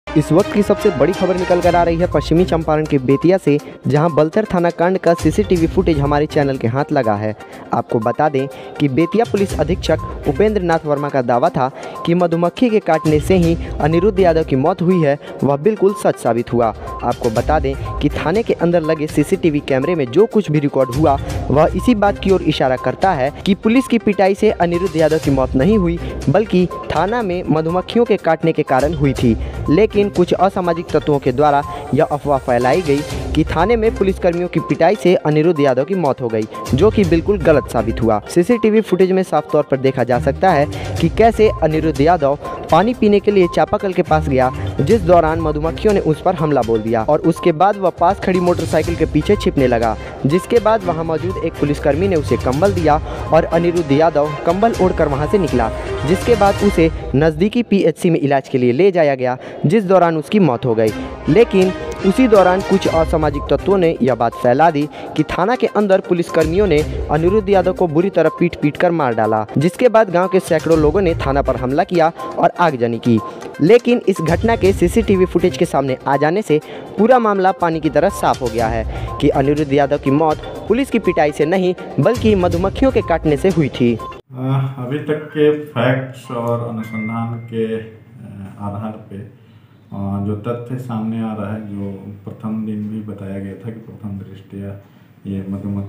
इस वक्त की सबसे बड़ी खबर निकल कर आ रही है पश्चिमी चंपारण के बेतिया से, जहां बलथर थाना कांड का सीसीटीवी फुटेज हमारे चैनल के हाथ लगा है। आपको बता दें कि बेतिया पुलिस अधीक्षक उपेंद्र नाथ वर्मा का दावा था कि मधुमक्खी के काटने से ही अनिरुद्ध यादव की मौत हुई है, वह बिल्कुल सच साबित हुआ। आपको बता दें कि थाने के अंदर लगे सीसीटीवी कैमरे में जो कुछ भी रिकॉर्ड हुआ वह इसी बात की ओर इशारा करता है कि पुलिस की पिटाई से अनिरुद्ध यादव की मौत नहीं हुई, बल्कि थाना में मधुमक्खियों के काटने के कारण हुई थी। लेकिन कुछ असामाजिक तत्वों के द्वारा यह अफवाह फैलाई गई कि थाने में पुलिसकर्मियों की पिटाई से अनिरुद्ध यादव की मौत हो गई, जो कि बिल्कुल गलत साबित हुआ। सीसीटीवी फुटेज में साफ तौर पर देखा जा सकता है कि कैसे अनिरुद्ध यादव पानी पीने के लिए चापाकल के पास गया, जिस दौरान मधुमक्खियों ने उस पर हमला बोल दिया और उसके बाद वह पास खड़ी मोटरसाइकिल के पीछे छिपने लगा, जिसके बाद वहां मौजूद एक पुलिसकर्मी ने उसे कंबल दिया और अनिरुद्ध यादव कंबल ओढ़कर वहां से निकला, जिसके बाद उसे नज़दीकी पीएचसी में इलाज के लिए ले जाया गया, जिस दौरान उसकी मौत हो गई। लेकिन उसी दौरान कुछ असामाजिक तत्वों ने यह बात फैला दी कि थाना के अंदर पुलिसकर्मियों ने अनिरुद्ध यादव को बुरी तरह पीट कर मार डाला, जिसके बाद गांव के सैकड़ों लोगों ने थाना पर हमला किया और आगजनी की। लेकिन इस घटना के सीसीटीवी फुटेज के सामने आ जाने से पूरा मामला पानी की तरह साफ हो गया है कि अनिरुद्ध यादव की मौत पुलिस की पिटाई से नहीं बल्कि मधुमक्खियों के काटने से हुई थी। अभी तक के फैक्ट्स और अनुसंधान के आधार पे जो तथ्य सामने आ रहा है, जो प्रथम दिन भी बताया गया था कि प्रथम दृष्टया ये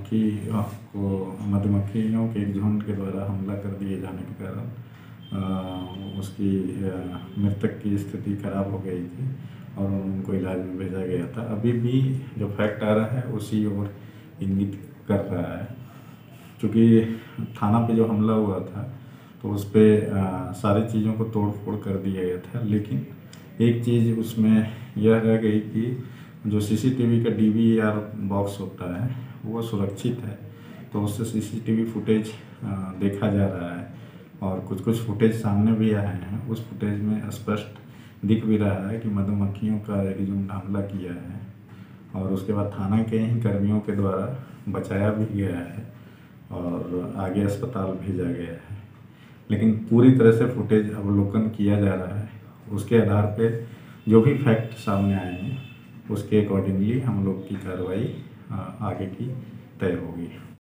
मधुमक्खियों के एक झुंड के द्वारा हमला कर दिए जाने के कारण उसकी मृतक की स्थिति खराब हो गई थी और उनको इलाज में भेजा गया था। अभी भी जो फैक्ट आ रहा है उसी ओर इंगित कर रहा है। चूँकि थाना पे जो हमला हुआ था तो उस पर सारी चीज़ों को तोड़ फोड़ कर दिया गया था, लेकिन एक चीज़ उसमें यह रह गई कि जो सीसीटीवी का डीवीआर बॉक्स होता है वो सुरक्षित है, तो उससे सीसीटीवी फुटेज देखा जा रहा है और कुछ फुटेज सामने भी आए हैं। उस फुटेज में स्पष्ट दिख भी रहा है कि मधुमक्खियों का एक झुंड हमला किया है और उसके बाद थाना के ही कर्मियों के द्वारा बचाया भी गया है और आगे अस्पताल भेजा गया है। लेकिन पूरी तरह से फुटेज अवलोकन किया जा रहा है, उसके आधार पे जो भी फैक्ट सामने आएंगे उसके अकॉर्डिंगली हम लोग की कार्रवाई आगे की तय होगी।